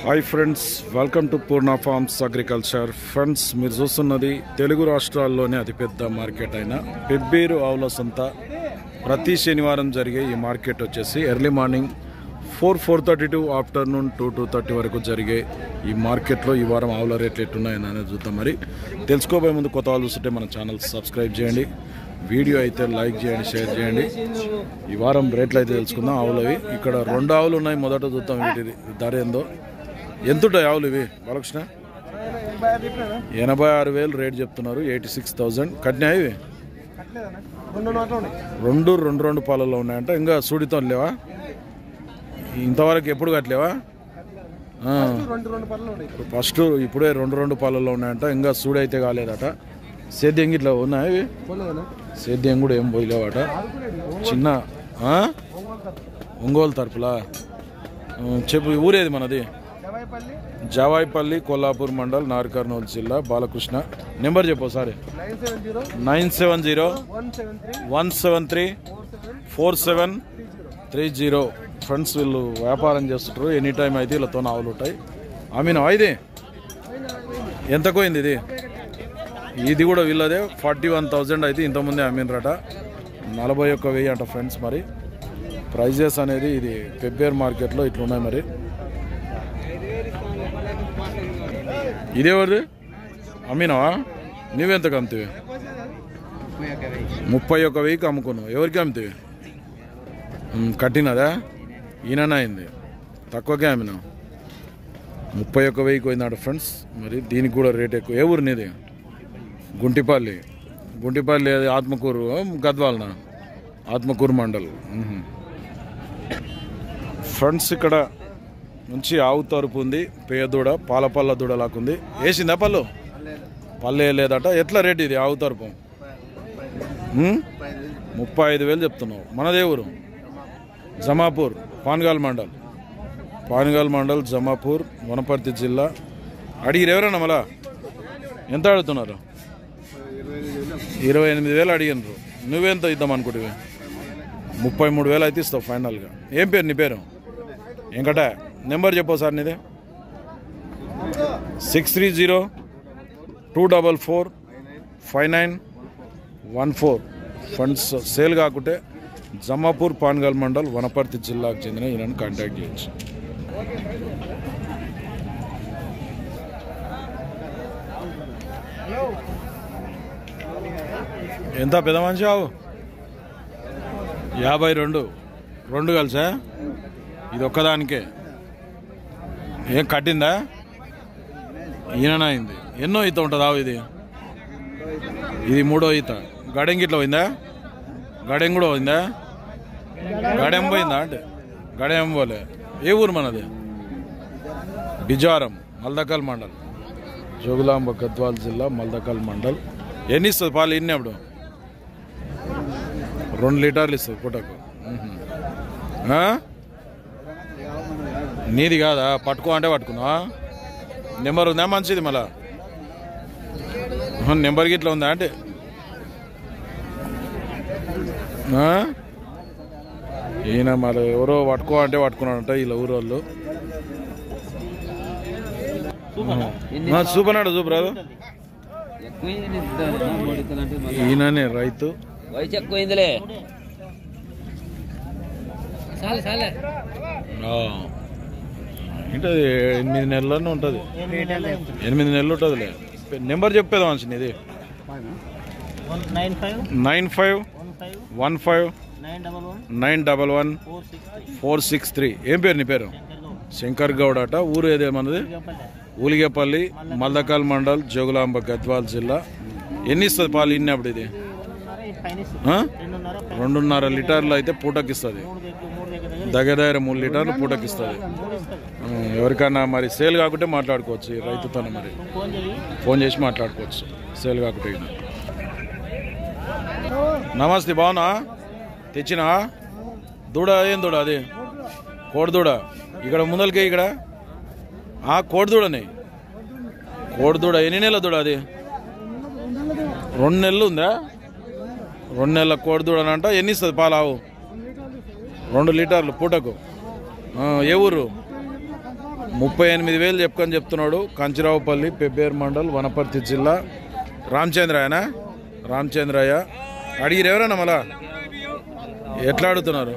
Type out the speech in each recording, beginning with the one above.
Hi friends, welcome to Purna farms agriculture. Friends, మీరు చూస్తున్నది తెలుగు రాష్ట్రాల్లోనే అతిపెద్ద మార్కెట్ అయిన పెబ్బేరు ఆవుల సంత. ప్రతి శనివారం జరిగే ఈ మార్కెట్ వచ్చేసి ఎర్లీ మార్నింగ్ 4:30 టు ఆఫ్టర్నూన్ 2:30 వరకు జరిగే ఈ మార్కెట్లో ఈ వారం ఆవుల రేట్లు ఎట్టున్నాయని అనేది చూద్దాం. మరి తెలుసుకోబోయే ముందు కొత్త వాళ్ళు చూస్తుంటే మన ఛానల్ సబ్స్క్రైబ్ చేయండి, వీడియో అయితే లైక్ చేయండి, షేర్ చేయండి. ఈ వారం రేట్లు అయితే తెలుసుకుందాం ఆవులవి. ఇక్కడ 2 ఆవులు ఉన్నాయి, మొదట చూద్దాం వీటిది ధర ఏందో. ఎంతుంటాయి ఆవులు ఇవి బాలకృష్ణ? 86,000 రేట్ చెప్తున్నారు. 86,000 కట్టినాయి ఇవి. రెండు పాలల్లో ఉన్నాయంట. ఇంకా సూడితో లేవా? ఇంతవరకు ఎప్పుడు కట్టలేవా? ఫస్ట్ ఇప్పుడే రెండు పాలల్లో ఉన్నాయంట. ఇంకా సూడి అయితే కాలేదట. సేద్యం గిట్లా ఉన్నాయి ఇవి. సేద్యం కూడా ఏం పోయలేవాట. చిన్న ఒంగోలు తరపులా చెప్పు. ఊరేది మనది? జావాయిపల్లి, కొల్లాపూర్ మండల్, నార్ కర్నూలు జిల్లా. బాలకృష్ణ నెంబర్ చెప్పు సారీ. 9701734730. ఫ్రెండ్స్, వీళ్ళు వ్యాపారం చేస్తుంటారు. ఎనీ టైం అయితే వీళ్ళతో ఆవులు ఉంటాయి. ఆమెను ఇది ఎంతకు పోయింది? ఇది కూడా వీళ్ళదే. 41,000 అయితే ఇంతకుముందే అమ్మినరట. 41,000 అంట ఫ్రెండ్స్. మరి ప్రైజెస్ అనేది ఇది పెబ్బేరు మార్కెట్లో ఇట్లున్నాయి. మరి ఇదేవరిది? అమ్మినావా? నువ్వెంతకు అమ్ముతావి? 31,000కి అమ్ముకున్నావు. ఎవరికి అమ్ముతావి? కట్టినదా? ఈయననే అయింది. తక్కువకే అమ్మినావు. 31,000కి పోయిందట ఫ్రెండ్స్. మరి దీనికి కూడా రేట్ ఎక్కువ. ఏ ఊరు నీది? గుంటిపల్లి. ఆత్మకూరు, గద్వాలన, ఆత్మకూరు మండల్. ఫ్రెండ్స్, ఇక్కడ మంచి ఆవు తరుపు ఉంది. పేదూడ, పాలపల్ల దూడ లాక్కుంది. వేసిందా పళ్ళు? పల్లె లేదట. ఎట్లా రేట్ ఇది ఆవు తరుపు? 35,000 చెప్తున్నావు. మనదే ఊరు? జమాపూర్, పాన్గాల్ మండల్, జమాపూర్, వనపర్తి జిల్లా. అడిగిరు ఎవరన్నా? మళ్ళా ఎంత అడుగుతున్నారు? 28,000 అడిగినారు. నువ్వెంత ఇద్దాం అనుకుంటువి? 33,000 అయితే ఇస్తావు ఫైనల్గా. ఏం పేరు నీ పేరు? వెంకట. నెంబర్ చెప్పు సార్ నీదే. 6302445914. ఫండ్స్ సేల్ కాకుంటే జమాపూర్, పాన్గల్ మండల్, వనపర్తి జిల్లాకు చెందిన ఈయనను కాంటాక్ట్ చేయొచ్చు. ఎంత పెద్ద మనిషి ఆవు? 52. 2 కలిసా? ఇది ఒక్కదానికే. ఏం కట్టిందా? ఈయన అయింది. ఎన్నో ఈత ఉంటుంది ఆవు ఇది? ఇది 3వ ఈత. గడెం గిట్లా పోయిందా? గడెం కూడా పోయిందా? గడెం పోయిందా? అంటే గడెం పోలే. ఏ ఊరు మనది? బిజారం, మల్దకల్ మండల్, జోగులాంబ, గద్వాల్ జిల్లా, మల్దకల్ మండల్. ఎన్ని ఇస్తుంది పాలు? ఎన్ని అప్పుడు? 2 లీటర్లు ఇస్తుంది పూటకు. నీది కాదా? పట్టుకో అంటే పట్టుకున్నావా? నెంబర్ ఉందా? మంచిది. మళ్ళా నెంబర్ గిట్లా ఉందా? అంటే ఈయన మరి ఎవరో పట్టుకో అంటే పట్టుకున్నాడంట వీళ్ళ ఊరు వాళ్ళు. చూపనాడు, చూపరాదు. ఈయననే రైతు. ఏంటది? 8 నెలలనే ఉంటుంది. 8 నెలలు ఉంటుందిలే. నెంబర్ చెప్పేదా మనిషి నీది? 9515911463. ఏం పేరు నీ పేరు? శంకర్ గౌడ్ అట. ఊరు ఏదే మనది? ఊలిగేపల్లి, మల్దకల్ మండల్, జోగులాంబ, గద్వాల్ జిల్లా. ఎన్ని ఇస్తుంది పాలు? ఇన్ని అప్పుడు ఇది 2.5 లీటర్లు అయితే పూటకిస్తుంది. దగ్గర 3 లీటర్లు పూటకిస్తుంది. ఎవరికైనా మరి సేల్ కాకుంటే మాట్లాడుకోవచ్చు రైతుతో. మరి ఫోన్ చేసి మాట్లాడుకోవచ్చు సేల్ కాకుంటే. నమస్తే, బాగున్నా? తెచ్చినా దూడ? ఏం దూడ అది? కోడిదూడ. ఇక్కడ ముందలకే ఇక్కడ కోడిదూడనే. కోడిదూడ ఎన్ని నెలల దూడ అది? 2 నెలలు ఉందా? 2 నెలల కోడిదూడనంట. ఎన్ని ఇస్తుంది పాలు ఆవు? 2 లీటర్లు పూటకు. ఏ ఊరు? 38,000 చెప్పుకొని చెప్తున్నాడు. కంచిరావుపల్లి, పెబ్బేరు మండల్, వనపర్తి జిల్లా. రామచంద్రయ్యనా? రామచంద్రయ్య. అడిగిరు ఎవరన్నా మళ్ళా? ఎట్లా అడుగుతున్నారు?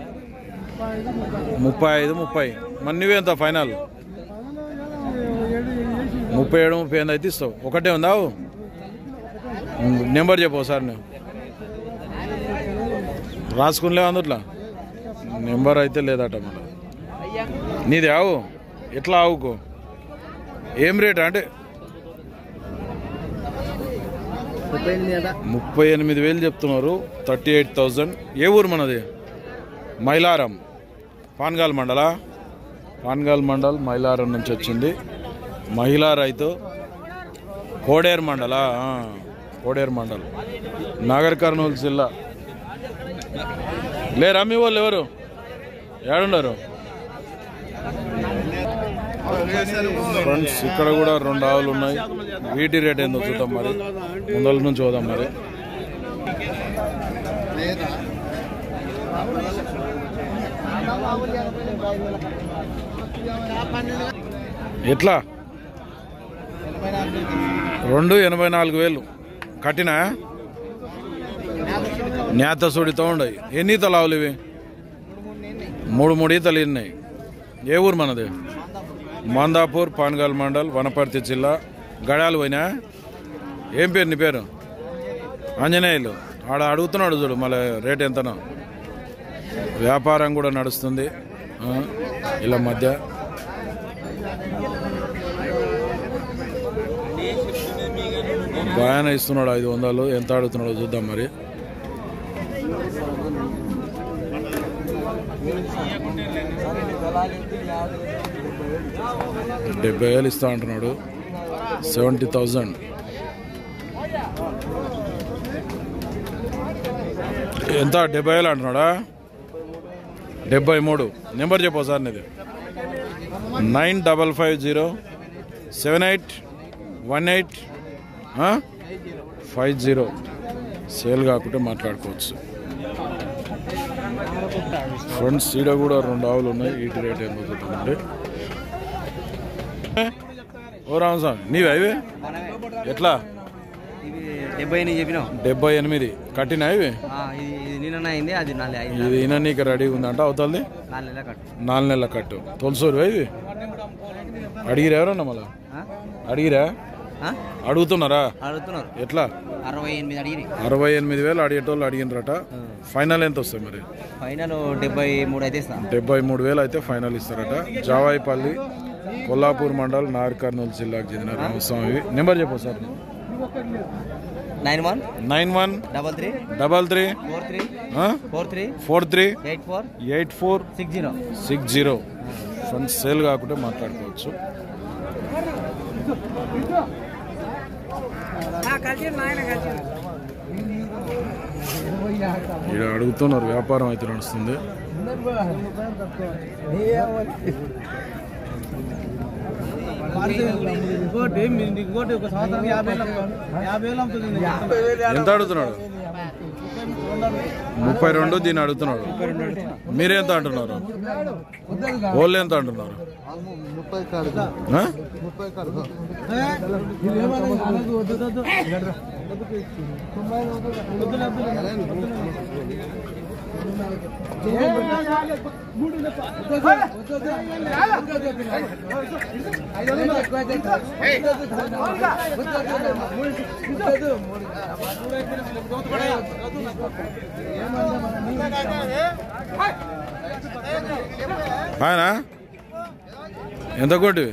35, 30. మరి నువ్వెంత ఫైనల్? 37, 38 అయితే ఇస్తావు. ఒకటే ఉందా? నెంబర్ చెప్పు సార్. నువ్వు రాసుకునిలేవు అందుట్లా? నెంబర్ అయితే లేదట మళ్ళీ. నీది ఆవు ఎట్లా? ఆవుకు ఏం రేట్ అంటే? 38,000 చెప్తున్నారు. 38,000. ఏ ఊరు మనది? మైలారం, పాన్గాల్ మండలా? పాన్గాల్ మండల్, మైలారం నుంచి వచ్చింది. మహిళా రైతు. కోడేరు మండలా? కోడేరు మండల్, నాగర్ కర్నూలు జిల్లా. లేరా మీ వాళ్ళు? ఎవరు ఏడున్నారు? ఫ్రెండ్స్ ఇక్కడ కూడా 2 ఆవులు ఉన్నాయి. వీటి రేట్ ఏందో చూద్దాం మరి. ముందల నుంచి చూద్దాం మరి. ఎట్లా? 2,84,000 కట్టినా? నేత సుడితో ఉండయి. ఎన్ని ఈతలు ఆవులు ఇవి? 3 ఈతలు ఉన్నాయి. ఏ ఊరు మనది? మందాపూర్, పాన్గాల్ మండల్, వనపర్తి జిల్లా. గడాలు పోయినా? ఏం పేరు నీ పేరు? ఆంజనేయులు. ఆడ అడుగుతున్నాడు చూడు మళ్ళీ రేట్ ఎంతనో. వ్యాపారం కూడా నడుస్తుంది ఇలా మధ్య. బాగానే ఇస్తున్నాడు. 500. ఎంత అడుగుతున్నాడో చూద్దాం మరి. 70,000 ఇస్తా అంటున్నాడు. 70,000. ఎంత? 70,000 అంటున్నాడా? 73. నెంబర్ చెప్పు సార్ నీది. 9550781850. సేల్ కాకుంటే మాట్లాడుకోవచ్చు. ఫ్రెండ్స్ ఈడ కూడా 2 ఆవులు ఉన్నాయి. వీటి రేట్ ఏం చూద్దామండి. ఓ రామ్ సార్ నీవే ఇవి? ఎట్లా? 78 కట్టినా ఇవి? ఇది ఈయన నీకు రెడీ ఉందంట. అవుతుంది 4 నెలల కట్టు. తొలసూరు ఇవి? అడిగిరా ఎవరన్నా మళ్ళా? అడిగిరా? అడుగుతున్నారా? ఎట్లా? 68,000 అడిగేటోళ్ళు అడిగినరట. ఫైనల్ ఎంత వస్తాయి మరి? ఫైనల్ 73,000 అయితే ఫైనల్ ఇస్తారట. జావాయిపల్లి, కొల్లాపూర్ మండల్, నాగర్ కర్నూలు జిల్లాకు చెందిన రామస్వామి. నెంబర్ చెప్పు సార్. 919133438460. ఫ్రెండ్స్ సేల్ కాకుంటే మాట్లాడుకోవచ్చు. ఇక్కడ అడుగుతున్నారు. వ్యాపారం అయితే నడుస్తుంది. ఎంత అడుగుతున్నాడు? 32. దీన్ని అడుగుతున్నాడు. మీరెంత అంటున్నారు? వాళ్ళు ఎంత అంటున్నారు? 30. ఎంత కొట్టివి?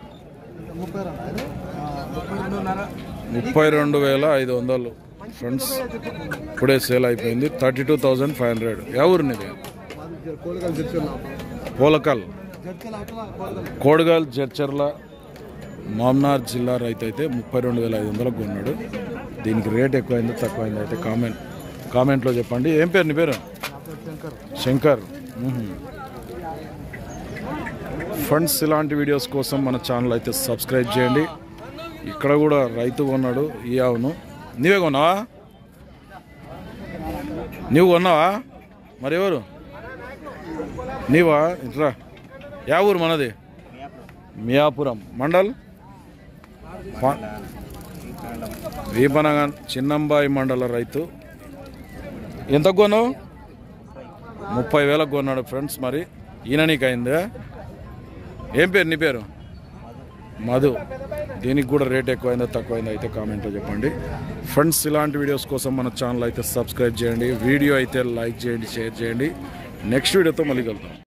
32,500. ఫ్రెండ్స్ ఇప్పుడే సేల్ అయిపోయింది. 32,500. ఎవరు నీది? పోలకల్, కోడగల్, జడ్చర్ల, మామ్నార్ జిల్లా రైతు అయితే 32,500 కొన్నాడు. దీనికి రేట్ ఎక్కువైందో తక్కువైందో అయితే కామెంట్లో చెప్పండి. ఏం పేరు నీ పేరు? శంకర్. ఫ్రెండ్స్ ఇలాంటి వీడియోస్ కోసం మన ఛానల్ అయితే సబ్స్క్రైబ్ చేయండి. ఇక్కడ కూడా రైతు కొన్నాడు ఈ ఆవును. నీవే కొన్నావా? నువ్వు కొన్నావా? మరి ఎవరు? నీవా? ఇట్రా. యా ఊరు మనది? మియాపురం మండల్ వీపనగన్ చిన్నంబాయి మండల రైతు. ఎంత కొను? 30,000 కొన్నాడు ఫ్రెండ్స్. మరి ఈయన నీకు అయిందా? ఏం పేరు నీ పేరు? మధు. దీనికి కూడా రేట్ ఎక్కువైందో తక్కువైందో అయితే కామెంట్లో చెప్పండి ఫ్రెండ్స్. ఇలాంటి వీడియోస్ కోసం మన ఛానల్ అయితే సబ్స్క్రైబ్ చేయండి, వీడియో అయితే లైక్ చేయండి, షేర్ చేయండి. నెక్స్ట్ వీడియోతో మళ్ళీ కలుద్దాం.